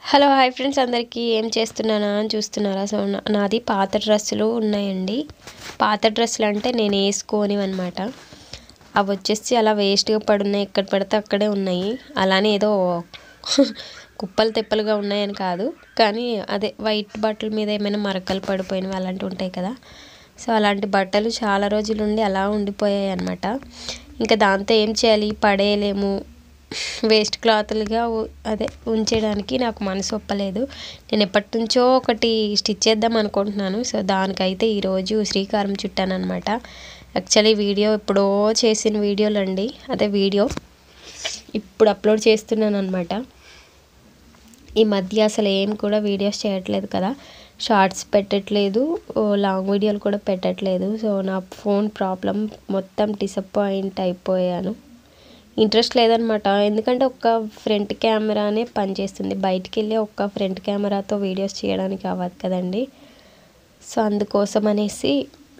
Hello hi friends అందరికీ ఏం చేస్తున్నానా అని చూస్తున్నారా. సో నాది పాత డ్రెస్సులు ఉన్నాయండి. పాత డ్రెస్సులు అంటే నేను వేసుకోనివి అనమాట. అవి వచ్చేసి అలా వేస్ట్గా పడున్నాయి, ఎక్కడ పడితే అక్కడే ఉన్నాయి. అలానే ఏదో కుప్పలు తెప్పలుగా ఉన్నాయని కాదు, కానీ అదే వైట్ బట్టల మీద ఏమైనా మరకలు పడిపోయినవి అలాంటివి ఉంటాయి కదా. సో అలాంటి బట్టలు చాలా రోజులు ఉండి అలా ఉండిపోయాయి అనమాట. ఇంకా దాంతో ఏం చేయాలి, పడేయలేము, వేస్ట్ క్లాత్లుగా అదే ఉంచేయడానికి నాకు మనసు ఒప్పలేదు. నేను ఎప్పటి నుంచో ఒకటి స్టిచ్ చేద్దాం అనుకుంటున్నాను. సో దానికైతే ఈరోజు శ్రీకారం చుట్టాను అనమాట. యాక్చువల్లీ వీడియో ఎప్పుడో చేసిన వీడియోలు అండి, అదే వీడియో ఇప్పుడు అప్లోడ్ చేస్తున్నాను అనమాట. ఈ మధ్య అసలు ఏం కూడా వీడియోస్ చేయట్లేదు కదా, షార్ట్స్ పెట్టట్లేదు, లాంగ్ వీడియోలు కూడా పెట్టట్లేదు. సో నా ఫోన్ ప్రాబ్లం, మొత్తం డిసప్పాయింట్ అయిపోయాను. ఇంట్రెస్ట్ లేదనమాట. ఎందుకంటే ఒక్క ఫ్రంట్ కెమెరానే పనిచేస్తుంది, బయటికి వెళ్ళి ఒక్క ఫ్రంట్ కెమెరాతో వీడియోస్ చేయడానికి అవ్వదు కదండి. సో అందుకోసం అనేసి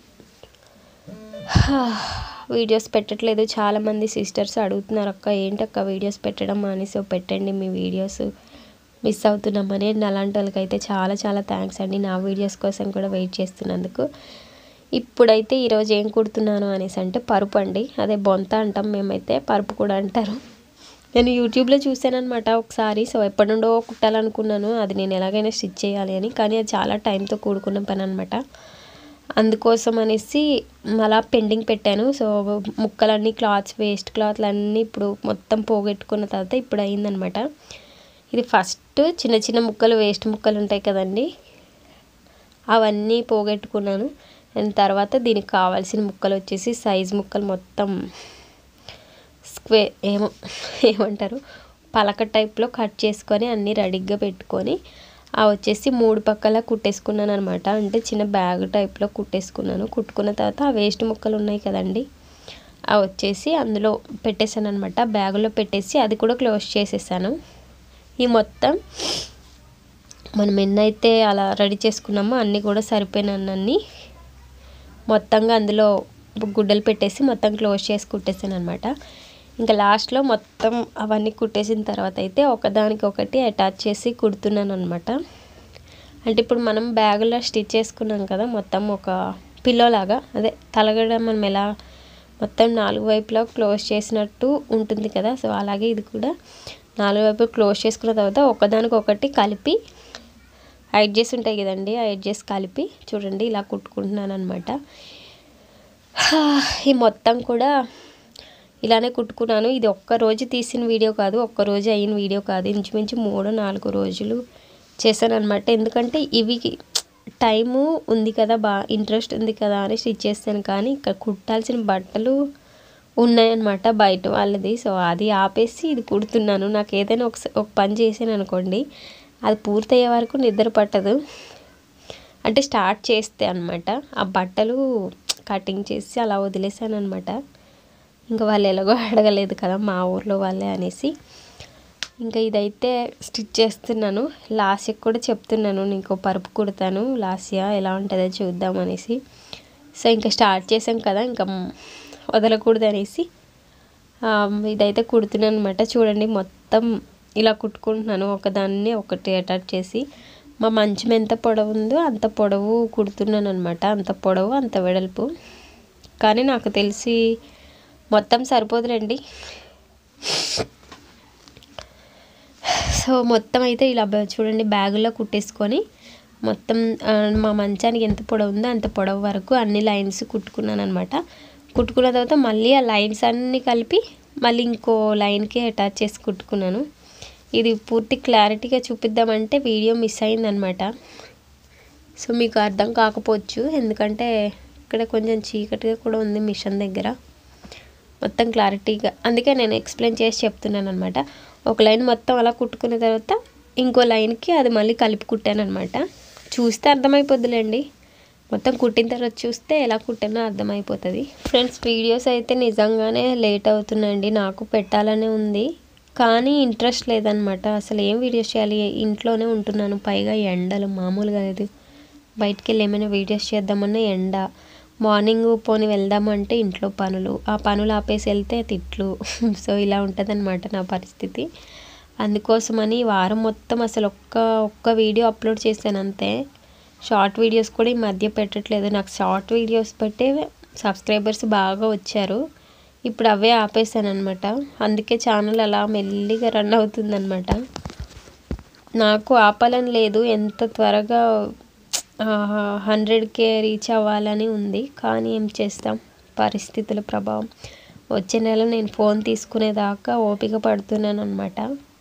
వీడియోస్ పెట్టట్లేదు. చాలామంది సిస్టర్స్ అడుగుతున్నారు, అక్క ఏంటక్క వీడియోస్ పెట్టడం మానేసి పెట్టండి మీ వీడియోస్, మిస్ అవుతున్నామని. అలాంటి వాళ్ళకైతే చాలా చాలా థ్యాంక్స్ అండి, నా వీడియోస్ కోసం కూడా వెయిట్ చేస్తున్నందుకు. ఇప్పుడైతే ఈరోజు ఏం కుడుతున్నాను అనేసి అంటే పరుపు అండి, అదే బొంత అంటాం మేమైతే, పరుపు కూడా అంటారు. నేను యూట్యూబ్లో చూసానమాట ఒకసారి. సో ఎప్పటి నుండో కుట్టాలనుకున్నాను, అది నేను ఎలాగైనా స్టిచ్ చేయాలి అని. కానీ అది చాలా టైంతో కూడుకున్న పని అనమాట. అందుకోసం అనేసి అలా పెండింగ్ పెట్టాను. సో ముక్కలన్నీ, క్లాత్స్, వేస్ట్ క్లాత్లు అన్నీ ఇప్పుడు మొత్తం పోగొట్టుకున్న తర్వాత ఇప్పుడు అయిందనమాట. ఇది ఫస్ట్ చిన్న చిన్న ముక్కలు, వేస్ట్ ముక్కలు ఉంటాయి కదండి, అవన్నీ పోగొట్టుకున్నాను. అండ్ తర్వాత దీనికి కావాల్సిన ముక్కలు వచ్చేసి సైజ్ ముక్కలు మొత్తం ఏమంటారు పలక టైప్లో కట్ చేసుకొని అన్నీ రెడీగా పెట్టుకొని వచ్చేసి 3 పక్కల కుట్టేసుకున్నాను అనమాట. అంటే చిన్న బ్యాగ్ టైప్లో కుట్టేసుకున్నాను. కుట్టుకున్న తర్వాత ఆ వేస్ట్ ముక్కలు ఉన్నాయి కదండి, అవి వచ్చేసి అందులో పెట్టేశాను అనమాట. బ్యాగులో పెట్టేసి అది కూడా క్లోజ్ చేసేసాను. ఈ మొత్తం మనం ఎన్నైతే అలా రెడీ చేసుకున్నామో అన్నీ కూడా సరిపోయినన్ని మొత్తంగా అందులో గుడ్డలు పెట్టేసి మొత్తం క్లోజ్ చేసి కుట్టేసాను అనమాట. ఇంకా లాస్ట్లో మొత్తం అవన్నీ కుట్టేసిన తర్వాత అయితే ఒకదానికి ఒకటి అటాచ్ చేసి కుడుతున్నాను అనమాట. అంటే ఇప్పుడు మనం బ్యాగులో స్టిచ్ చేసుకున్నాం కదా, మొత్తం ఒక పిల్లోలాగా, అదే తలగడ మనం ఎలా మొత్తం 4 వైపులా క్లోజ్ చేసినట్టు ఉంటుంది కదా. సో అలాగే ఇది కూడా 4 వైపులు క్లోజ్ చేసుకున్న తర్వాత ఒకదానికొకటి కలిపి ఎడ్జెస్ ఉంటాయి కదండి, ఆ ఎడ్జెస్ కలిపి చూడండి ఇలా కుట్టుకుంటున్నాను అనమాట. ఈ మొత్తం కూడా ఇలానే కుట్టుకున్నాను. ఇది ఒక్కరోజు తీసిన వీడియో కాదు, ఒక్కరోజు అయిన వీడియో కాదు, ఇంచుమించు 3-4 రోజులు చేశాను అనమాట. ఎందుకంటే ఇవి టైము ఉంది కదా, ఇంట్రెస్ట్ ఉంది కదా అని స్టిచ్ చేస్తాను. కానీ ఇక్కడ కుట్టాల్సిన బట్టలు ఉన్నాయన్నమాట బయట వాళ్ళది. సో అది ఆపేసి ఇది కుడుతున్నాను. నాకు ఏదైనా ఒక పని చేసాను అనుకోండి, అది పూర్తయ్యే వరకు నిద్ర పట్టదు. అంటే స్టార్ట్ చేస్తే అనమాట. ఆ బట్టలు కటింగ్ చేసి అలా వదిలేసాను అనమాట. ఇంకా వాళ్ళు ఎలాగో అడగలేదు కదా మా ఊర్లో వాళ్ళే అనేసి. ఇంకా ఇదైతే స్టిచ్ చేస్తున్నాను. లాస్యకి కూడా చెప్తున్నాను, నీకు పరుపు కుడతాను లాస్య, ఎలా ఉంటుందో చూద్దాం అనేసి. సో ఇంకా స్టార్ట్ చేసాం కదా, ఇంకా వదలకూడదు అనేసి ఇదైతే కుడుతున్నాను అనమాట. చూడండి మొత్తం ఇలా కుట్టుకుంటున్నాను, ఒకదాన్ని ఒకటి అటాచ్ చేసి. మా మంచం ఎంత పొడవు ఉందో అంత పొడవు కుడుతున్నాను అనమాట, అంత పొడవు అంత వెడల్పు. కానీ నాకు తెలిసి మొత్తం సరిపోదులేండి. సో మొత్తం అయితే ఇలా చూడండి బ్యాగులో కుట్టేసుకొని మొత్తం మా మంచానికి ఎంత పొడవు ఉందో అంత పొడవు వరకు అన్ని లైన్స్ కుట్టుకున్నాను అనమాట. కుట్టుకున్న తర్వాత మళ్ళీ ఆ లైన్స్ అన్నీ కలిపి మళ్ళీ ఇంకో లైన్కి అటాచ్ చేసి కుట్టుకున్నాను. ఇది పూర్తి క్లారిటీగా చూపిద్దామంటే వీడియో మిస్ అయిందనమాట. సో మీకు అర్థం కాకపోవచ్చు, ఎందుకంటే ఇక్కడ కొంచెం చీకటిగా కూడా ఉంది మిషన్ దగ్గర, మొత్తం క్లారిటీగా, అందుకే నేను ఎక్స్ప్లెయిన్ చేసి చెప్తున్నాను అనమాట. ఒక లైన్ మొత్తం అలా కుట్టుకున్న తర్వాత ఇంకో లైన్కి అది మళ్ళీ కలిపి కుట్టాను అనమాట. చూస్తే అర్థమైపోద్దులేండి, మొత్తం కుట్టిన తర్వాత చూస్తే ఎలా కుట్టానో అర్థమైపోతుంది. ఫ్రెండ్స్ వీడియోస్ అయితే నిజంగానే లేట్ అవుతుందండి, నాకు పెట్టాలనే ఉంది కానీ ఇంట్రెస్ట్ లేదనమాట. అసలు ఏం వీడియోస్ చేయాలి, ఇంట్లోనే ఉంటున్నాను, పైగా ఎండలు మామూలుగా లేదు. బయటికి వెళ్ళి ఏమైనా వీడియోస్ చేద్దామన్నా ఎండ, మార్నింగ్ పోని వెళ్దామంటే ఇంట్లో పనులు, ఆ పనులు ఆపేసి వెళ్తే తిట్లు. సో ఇలా ఉంటుంది అనమాట నా పరిస్థితి. అందుకోసమని వారం మొత్తం అసలు ఒక్క వీడియో అప్లోడ్ చేశాను అంతే. షార్ట్ వీడియోస్ కూడా ఈ మధ్య పెట్టట్లేదు. నాకు షార్ట్ వీడియోస్ పెట్టే సబ్స్క్రైబర్స్ బాగా వచ్చారు. ఇప్పుడు అవే ఆపేసాను అనమాట. అందుకే ఛానల్ అలా మెల్లిగా రన్ అవుతుందన్నమాట. నాకు ఆపాలని లేదు, ఎంత త్వరగా 100K రీచ్ అవ్వాలని ఉంది. కానీ ఏం చేస్తాం, పరిస్థితుల ప్రభావం. వచ్చే నెల నేను ఫోన్ తీసుకునేదాకా ఓపిక పడుతున్నాను అనమాట.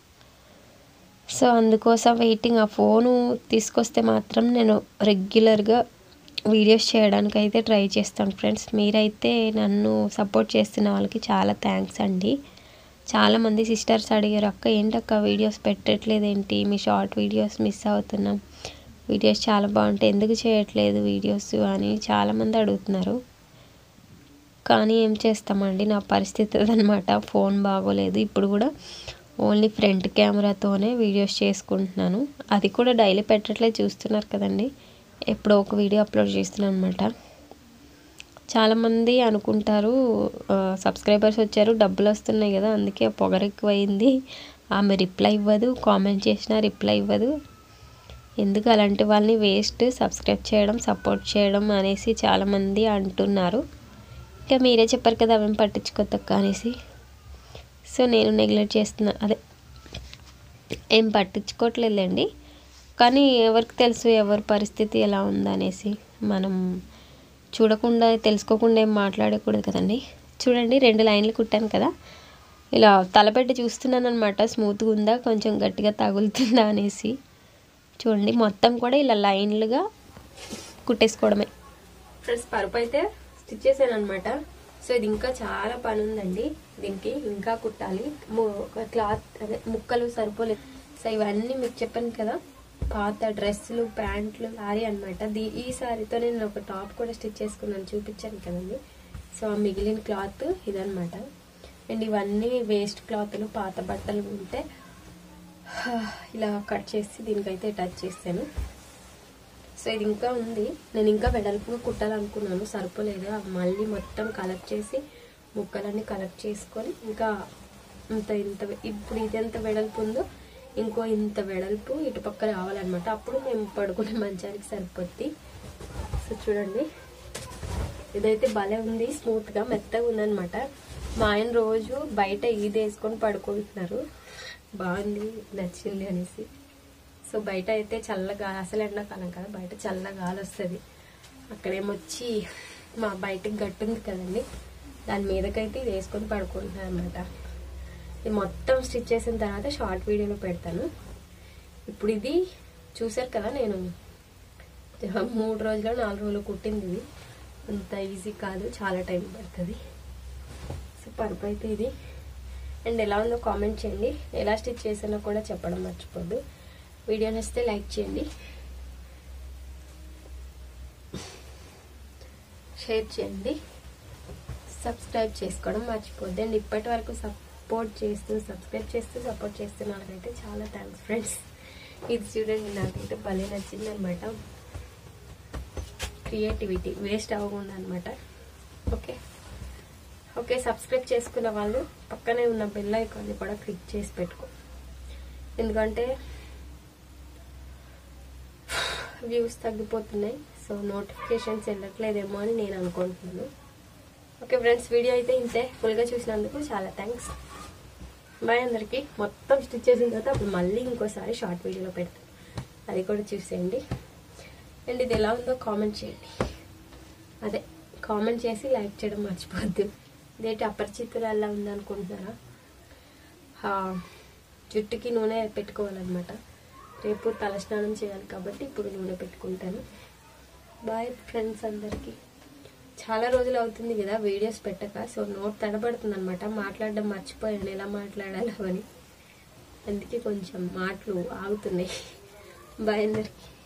సో అందుకోసం వెయిటింగ్. ఆ ఫోను తీసుకొస్తే మాత్రం నేను రెగ్యులర్గా వీడియోస్ చేయడానికి అయితే ట్రై చేస్తాను ఫ్రెండ్స్. మీరైతే నన్ను సపోర్ట్ చేస్తున్న వాళ్ళకి చాలా థ్యాంక్స్ అండి. చాలామంది సిస్టర్స్ అడిగారు, అక్క ఏంటక్క వీడియోస్ పెట్టట్లేదు ఏంటి, మీ షార్ట్ వీడియోస్ మిస్ అవుతున్నాం, వీడియోస్ చాలా బాగుంటాయి, ఎందుకు చేయట్లేదు వీడియోస్ అని చాలామంది అడుగుతున్నారు. కానీ ఏం చేస్తామండి, నా పరిస్థితి అదనమాట. ఫోన్ బాగోలేదు. ఇప్పుడు కూడా ఓన్లీ ఫ్రంట్ కెమెరాతోనే వీడియోస్ చేసుకుంటున్నాను. అది కూడా డైలీ పెట్టట్లేదు, చూస్తున్నారు కదండి. ఎప్పుడో ఒక వీడియో అప్లోడ్ చేస్తున్నాను అనమాట. చాలామంది అనుకుంటారు సబ్స్క్రైబర్స్ వచ్చారు, డబ్బులు వస్తున్నాయి కదా, అందుకే పొగరు ఎక్కువైంది, ఆమె రిప్లై ఇవ్వదు, కామెంట్ చేసినా రిప్లై ఇవ్వదు, ఎందుకు అలాంటి వాళ్ళని వేస్ట్ సబ్స్క్రైబ్ చేయడం సపోర్ట్ చేయడం అనేసి చాలామంది అంటున్నారు. ఇంకా మీరే చెప్పారు కదా అవేం పట్టించుకోతక్క అనేసి. సో నేను నెగ్లెక్ట్ చేస్తున్నా, అదే ఏం పట్టించుకోవట్లేదండి. కానీ ఎవరికి తెలుసు ఎవరి పరిస్థితి ఎలా ఉందనేసి. మనం చూడకుండా తెలుసుకోకుండా ఏం మాట్లాడకూడదు కదండి. చూడండి 2 లైన్లు కుట్టాను కదా, ఇలా తలపెట్టి చూస్తున్నాను అనమాట, స్మూత్గా ఉందా కొంచెం గట్టిగా తగులుతుందా అనేసి. చూడండి మొత్తం కూడా ఇలా లైన్లుగా కుట్టేసుకోవడమే ఫ్రెండ్స్. పరుపు అయితే స్టిచ్ చేశాను అనమాట. సో ఇది ఇంకా చాలా పని ఉందండి, దీనికి ఇంకా కుట్టాలి. క్లాత్ అదే ముక్కలు సరిపోలేదు. సో ఇవన్నీ మీకు చెప్పాను కదా, పాత డ్రెస్సులు ప్యాంట్లు సారీ అనమాట. ఈ సారీతో నేను ఒక టాప్ కూడా స్టిచ్ చేసుకున్నాను, చూపించాను కదండి. సో ఆ మిగిలిన క్లాత్ ఇదనమాట. అండ్ ఇవన్నీ వేస్ట్ క్లాత్లు, పాత బట్టలు ఉంటే ఇలా కట్ చేసి దీనికైతే అటాచ్ చేస్తాను. సో ఇది ఇంకా ఉంది, నేను ఇంకా వెడల్పుగా కుట్టాలనుకున్నాను, సరిపోలేదు. మళ్ళీ మొత్తం కలెక్ట్ చేసి ముక్కలన్నీ కలెక్ట్ చేసుకొని ఇంకా ఇంత ఇప్పుడు ఇది ఎంత వెడల్పు ఉందో ఇంకో ఇంత వెడల్పు ఇటుపక్క రావాలన్నమాట. అప్పుడు మేము పడుకునే మంచానికి సరిపోద్ది. సో చూడండి ఇదైతే భలే ఉంది, స్మూత్గా మెత్తగా ఉందన్నమాట. మా ఆయన రోజు బయట ఇది వేసుకొని పడుకుంటున్నారు, బాగుంది నచ్చింది అనేసి. సో బయట అయితే చల్లగా, అసలు ఎండాకాలం కదా, బయట చల్ల గాలి వస్తుంది. అక్కడేమొచ్చి మా బయటకు గట్టు ఉంది కదండి, దాని మీదకైతే ఇది వేసుకొని పడుకుంటున్నాను అనమాట. ఇది మొత్తం స్టిచ్ చేసిన తర్వాత షార్ట్ వీడియోలో పెడతాను. ఇప్పుడు ఇది చూసారు కదా, నేను 3 రోజులు 4 రోజులు కుట్టింది. ఇది అంత ఈజీ కాదు, చాలా టైం పడుతుంది. సో పరుపు అయితే ఇది. అండ్ ఎలా ఉందో కామెంట్ చేయండి, ఎలా స్టిచ్ చేసానో కూడా చెప్పడం మర్చిపోద్దు. వీడియో నచ్చితే లైక్ చేయండి, షేర్ చేయండి, సబ్స్క్రైబ్ చేసుకోవడం మర్చిపోద్దు. అండ్ ఇప్పటి వరకు సబ్స్క్రైబ్ చేస్తూ సపోర్ట్ చేస్తున్న వాళ్ళకైతే చాలా థ్యాంక్స్ ఫ్రెండ్స్. ఇది చూడండి, నాకైతే భలే నచ్చింది అనమాట. క్రియేటివిటీ వేస్ట్ అవ్వకుండా అనమాట. ఓకే సబ్స్క్రైబ్ చేసుకున్న వాళ్ళు పక్కనే ఉన్న బెల్ ఐకాన్ని కూడా క్లిక్ చేసి పెట్టుకో, ఎందుకంటే వ్యూస్ తగ్గిపోతున్నాయి. సో నోటిఫికేషన్స్ వెళ్ళట్లేదేమో అని నేను అనుకుంటున్నాను. ఓకే ఫ్రెండ్స్, వీడియో అయితే ఇంతే. ఫుల్గా చూసినందుకు చాలా థ్యాంక్స్. బాయ్ అందరికీ. మొత్తం స్టిచ్ చేసిన తర్వాత అప్పుడు మళ్ళీ ఇంకోసారి షార్ట్ వీడియోలో పెడతాను, అది కూడా చూసేయండి. అండ్ ఇది ఎలా ఉందో కామెంట్ చేయండి, అదే కామెంట్ చేసి లైక్ చేయడం మర్చిపోద్దు. ఇదేంటి అపరిచితురాల్లా ఉందనుకుంటున్నారా? జుట్టుకి నూనె పెట్టుకోవాలన్నమాట, రేపు తలస్నానం చేయాలి కాబట్టి ఇప్పుడు నూనె పెట్టుకుంటాను. బాయ్ ఫ్రెండ్స్ అందరికీ. చాలా రోజులు అవుతుంది కదా వీడియోస్ పెట్టక, సో నోట్ తడబడుతుంది అనమాట, మాట్లాడడం మర్చిపోయాను ఎలా మాట్లాడాలో అని, అందుకే కొంచెం మాటలు ఆగుతున్నాయి. బాయ్ అందరికీ.